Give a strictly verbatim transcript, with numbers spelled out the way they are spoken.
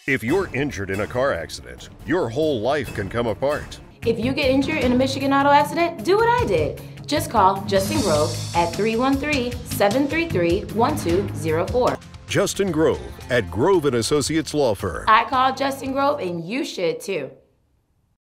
If you're injured in a car accident, your whole life can come apart. If you get injured in a Michigan auto accident, do what I did. Just call Justin Grove at three one three, seven three three, one two zero four. Justin Grove at Grove and Associates Law Firm. I called Justin Grove and you should too.